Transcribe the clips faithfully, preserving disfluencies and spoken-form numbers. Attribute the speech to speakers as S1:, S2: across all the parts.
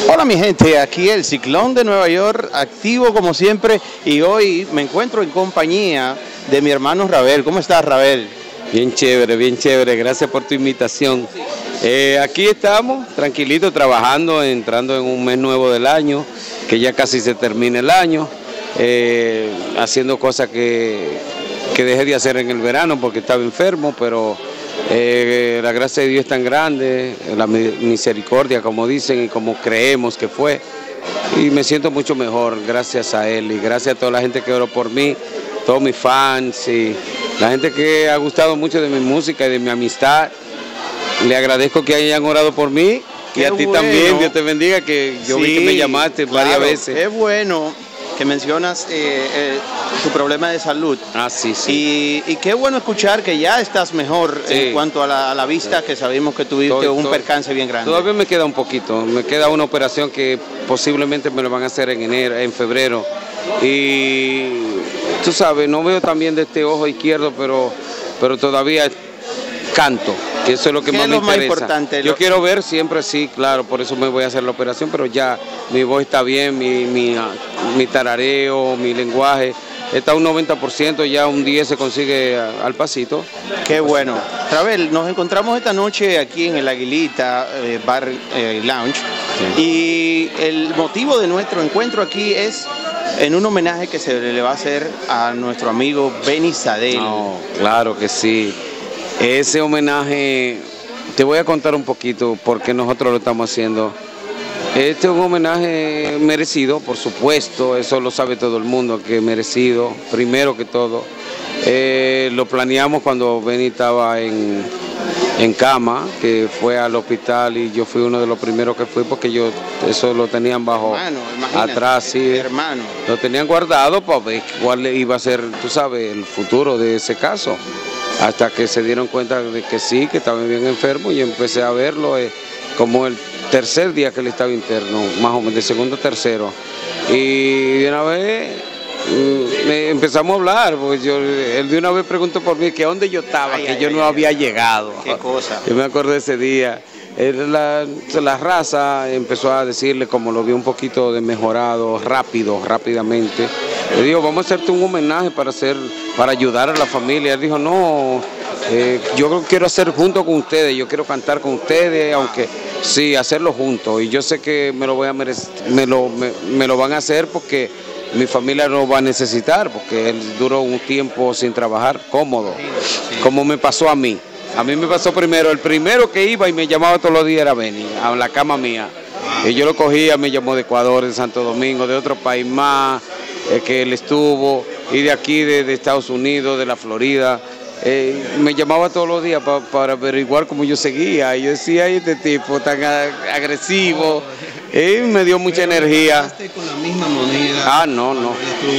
S1: Hola mi gente, aquí el Ciclón de Nueva York, activo como siempre, y hoy me encuentro en compañía de mi hermano Rabel. ¿Cómo estás, Rabel?
S2: Bien chévere, bien chévere, gracias por tu invitación. Eh, aquí estamos, tranquilitos, trabajando, entrando en un mes nuevo del año, que ya casi se termina el año, eh, haciendo cosas que, que dejé de hacer en el verano porque estaba enfermo, pero eh, la gracia de Dios es tan grande, la misericordia, como dicen y como creemos que fue, y me siento mucho mejor gracias a Él y gracias a toda la gente que oró por mí, todos mis fans y la gente que ha gustado mucho de mi música y de mi amistad. Le agradezco que hayan orado por mí. Qué y a ti bueno. También, Dios te bendiga, que yo sí, vi que me llamaste claro, varias veces.
S1: Es bueno que mencionas eh, eh, tu problema de salud.
S2: Ah, sí, sí.
S1: Y, y qué bueno escuchar que ya estás mejor sí. en cuanto a la, a la vista, sí. que sabemos que tuviste todo, un todo, percance bien grande.
S2: Todavía me queda un poquito, me queda una operación que posiblemente me lo van a hacer en enero, en febrero. Y tú sabes, no veo también de este ojo izquierdo, pero, pero todavía canto. Que eso es lo que más me interesa. Más importante? Yo quiero ver siempre, sí, claro, por eso me voy a hacer la operación, pero ya mi voz está bien, mi, mi, mi tarareo, mi lenguaje está un noventa por ciento, ya un diez se consigue al pasito.
S1: Qué bueno. Rabel, nos encontramos esta noche aquí en el Aguilita eh, Bar eh, Lounge, sí. Y el motivo de nuestro encuentro aquí es en un homenaje que se le va a hacer a nuestro amigo Benny Sadel.
S2: No, claro que sí. Ese homenaje, te voy a contar un poquito por qué nosotros lo estamos haciendo. Este es un homenaje merecido, por supuesto, eso lo sabe todo el mundo, que es merecido, primero que todo. Eh, lo planeamos cuando Benny estaba en, en cama, que fue al hospital y yo fui uno de los primeros que fui porque yo eso lo tenían bajo, hermano, atrás, sí,
S1: hermano.
S2: Lo tenían guardado para ver cuál iba a ser, tú sabes, el futuro de ese caso. Hasta que se dieron cuenta de que sí, que estaba bien enfermo y empecé a verlo eh, como el tercer día que él estaba interno, más o menos, de segundo a tercero. Y de una vez mm, empezamos a hablar, porque yo, él de una vez preguntó por mí que dónde yo estaba, ay, que ay, yo ay, no ay, había ay, llegado.
S1: Qué cosa.
S2: Yo me acuerdo de ese día. La, la raza empezó a decirle, como lo vio un poquito de mejorado, rápido, rápidamente. Le digo, vamos a hacerte un homenaje para hacer, para ayudar a la familia. Él dijo, no, eh, yo quiero hacer junto con ustedes, yo quiero cantar con ustedes, aunque sí, hacerlo juntos. Y yo sé que me lo voy a merecer, me lo, me, me lo van a hacer porque mi familia lo va a necesitar, porque él duró un tiempo sin trabajar cómodo, como me pasó a mí. A mí me pasó primero, el primero que iba y me llamaba todos los días era Benny, a la cama mía. Y yo lo cogía, me llamó de Ecuador, de Santo Domingo, de otro país más, eh, que él estuvo, y de aquí, de, de Estados Unidos, de la Florida. Eh, me llamaba todos los días pa, para averiguar cómo yo seguía. Y yo decía, ay, este tipo tan agresivo. Y me dio mucha energía.
S1: ¿Con la misma moneda?
S2: Ah, no, no.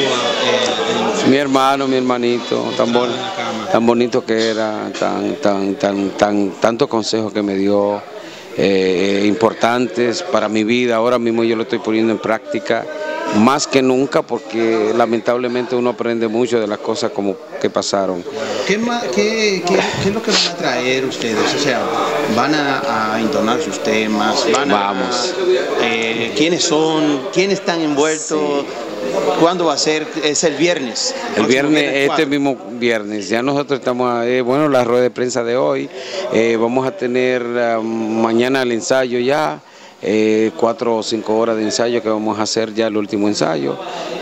S2: Eh, mi hermano, mi hermanito, tan, bon, tan bonito que era, tan, tan, tan, tan, tantos consejos que me dio, eh, importantes para mi vida. Ahora mismo yo lo estoy poniendo en práctica, más que nunca, porque lamentablemente uno aprende mucho de las cosas como que pasaron.
S1: ¿Qué, qué, qué, qué es lo que van a traer ustedes? O sea, ¿van a, a entonar sus temas? Van a,
S2: Vamos.
S1: Eh, ¿Quiénes son? ¿Quiénes están envueltos? Sí. ¿Cuándo va a ser? Es el viernes.
S2: El viernes, viernes este mismo viernes. Ya nosotros estamos, eh, bueno, la rueda de prensa de hoy. Eh, vamos a tener uh, mañana el ensayo ya. Eh, cuatro o cinco horas de ensayo que vamos a hacer ya el último ensayo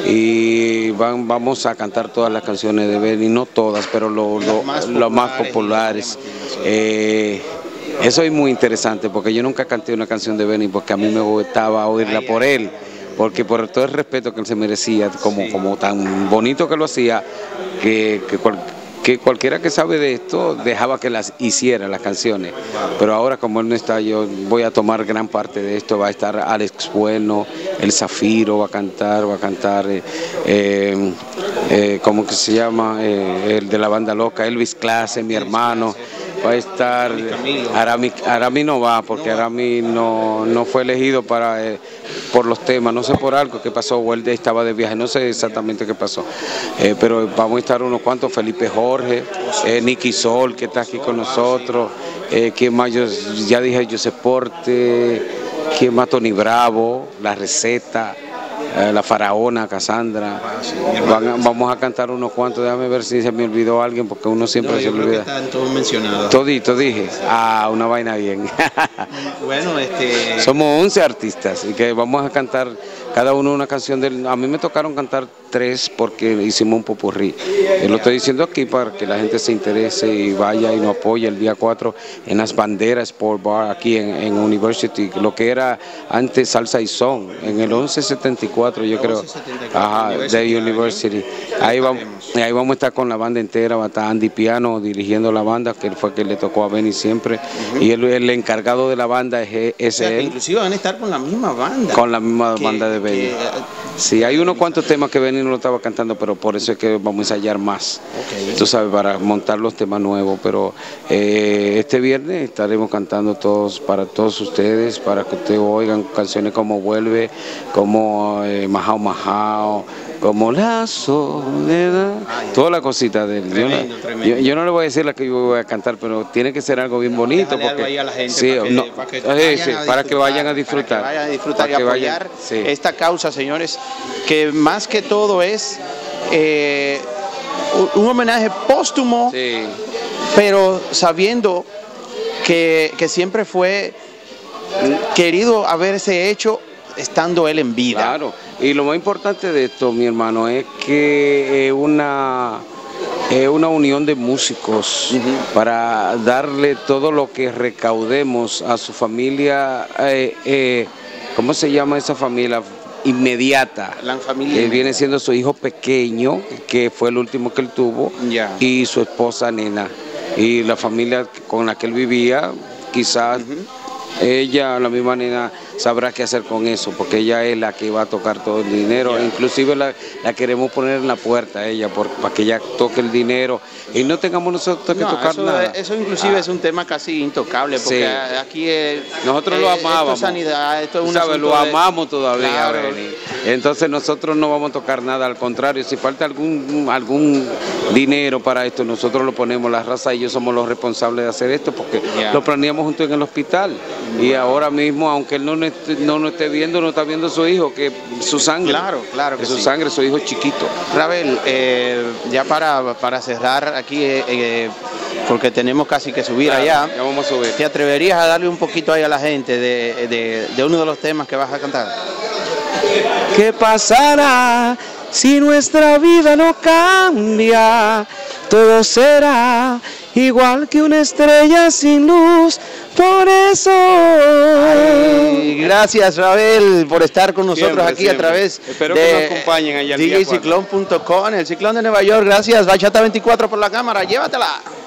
S2: y van, vamos a cantar todas las canciones de Benny, no todas, pero lo, lo, más, populares, lo más populares. Eh, eso es muy interesante porque yo nunca canté una canción de Benny porque a mí me gustaba oírla por él, porque por todo el respeto que él se merecía, como, sí. como tan bonito que lo hacía, que, que cual, que cualquiera que sabe de esto dejaba que las hiciera las canciones, pero ahora como él no está, yo voy a tomar gran parte de esto. Va a estar Alex Bueno, el Zafiro va a cantar, va a cantar eh, eh, eh, ¿cómo que se llama? Eh, el de la banda loca, Elvis Clase, mi hermano. Va a estar Arami, Arami no va porque Arami no, no fue elegido para eh, por los temas, no sé por algo que pasó, o él estaba de viaje, no sé exactamente qué pasó, eh, pero vamos a estar unos cuantos, Felipe Jorge, eh, Nicky Sol que está aquí con nosotros, eh, ¿quién más? Yo ya dije, José Porte, ¿quién más? Tony Bravo, La Receta, eh, La Faraona, Cassandra.
S1: Ah, sí,
S2: Van a- vamos a cantar unos cuantos, déjame ver si se me olvidó alguien, porque uno siempre
S1: No,
S2: se
S1: yo
S2: le
S1: creo que
S2: olvida.
S1: están todos mencionados.
S2: Todito dije, ah, una vaina bien.
S1: Bueno, este...
S2: Somos once artistas y que vamos a cantar cada uno una canción del... A mí me tocaron cantar tres porque hicimos un popurrí. Eh, lo estoy diciendo aquí para que la gente se interese y vaya y nos apoye el día cuatro en las banderas Sport Bar aquí en, en University, lo que era antes Salsa y Son, en el once setenta y cuatro yo creo.
S1: once setenta y cuatro,
S2: Ajá,
S1: University
S2: de University. Ahí vamos, ahí vamos a estar con la banda entera, va a estar Andy Piano dirigiendo la banda, que fue que le tocó a Benny siempre, y el, el encargado de la banda es, es
S1: O sea, que
S2: él.
S1: inclusive van a estar con la misma banda.
S2: Con la misma
S1: que-
S2: banda de Benny.
S1: que-
S2: Sí, hay unos cuantos temas que Benny no lo estaba cantando, pero por eso es que vamos a ensayar más.
S1: Ok.
S2: Tú sabes, para montar los temas nuevos. Pero eh, este viernes estaremos cantando todos para todos ustedes, para que ustedes oigan canciones como Vuelve, como eh, Majao Majao, como La Soledad,
S1: Ay,
S2: toda la cosita de él. Yo no-
S1: tremendo, tremendo.
S2: Yo, yo no le voy a decir la que yo voy a cantar, pero tiene que ser algo bien bonito.
S1: Déjale algo
S2: porque,
S1: ahí a la gente
S2: sí,
S1: para que-
S2: no,
S1: para que
S2: sí,
S1: vayan
S2: sí,
S1: a
S2: para que vayan a disfrutar.
S1: Para que vayan a disfrutar
S2: Para
S1: y
S2: que vayan-
S1: apoyar
S2: sí.
S1: esta causa, señores, que más que todo es eh, un homenaje póstumo,
S2: Sí.
S1: pero sabiendo que, que siempre fue querido haberse hecho estando él en vida.
S2: Claro, y lo más importante de esto, mi hermano, es que es una, es una unión de músicos para darle todo lo que recaudemos a su familia, eh, eh, ¿cómo se llama esa familia? Inmediata.
S1: La familia
S2: Que viene siendo su hijo pequeño, que fue el último que él tuvo,
S1: Ya.
S2: y su esposa Nena. Y la familia con la que él vivía, quizás ella, la misma Nena, sabrá qué hacer con eso, porque ella es la que va a tocar todo el dinero.
S1: Ya.
S2: Inclusive la, la queremos poner en la puerta a ella, por- para que ella toque el dinero y no tengamos nosotros que
S1: No,
S2: tocar
S1: eso,
S2: nada.
S1: eso inclusive
S2: Ah.
S1: es un tema casi intocable, porque
S2: Sí.
S1: aquí eh,
S2: Nosotros
S1: eh,
S2: lo
S1: esto es
S2: amábamos.
S1: sanidad, esto es
S2: Tú
S1: un
S2: sabes,
S1: asunto
S2: lo
S1: de-
S2: amamos todavía,
S1: Claro.
S2: Benny. Entonces nosotros no vamos a tocar nada, al contrario, si falta algún algún dinero para esto, nosotros lo ponemos, la raza y yo somos los responsables de hacer esto, porque
S1: Ya.
S2: lo planeamos junto en el hospital. Y ahora mismo, aunque él no nos esté, no nos esté viendo, no está viendo a su hijo, que su sangre.
S1: Claro, claro que
S2: su
S1: sí.
S2: sangre, su hijo es chiquito.
S1: Rabel, eh, ya para, para cerrar aquí, eh, eh, porque tenemos casi que subir
S2: Claro,
S1: allá,
S2: ya vamos a subir.
S1: ¿te atreverías a darle un poquito ahí a la gente de, de- de uno de los temas que vas a cantar?
S2: ¿Qué pasará si nuestra vida no cambia? Todo será igual que una estrella sin luz, por eso.
S1: Y gracias, Rabel, por estar con nosotros
S2: Siempre,
S1: aquí a
S2: siempre.
S1: través
S2: Espero
S1: de
S2: que nos acompañen allá el
S1: D
S2: día
S1: J Ciclón punto com, el Ciclón de Nueva York. Gracias, Bachata veinticuatro por la cámara, llévatela.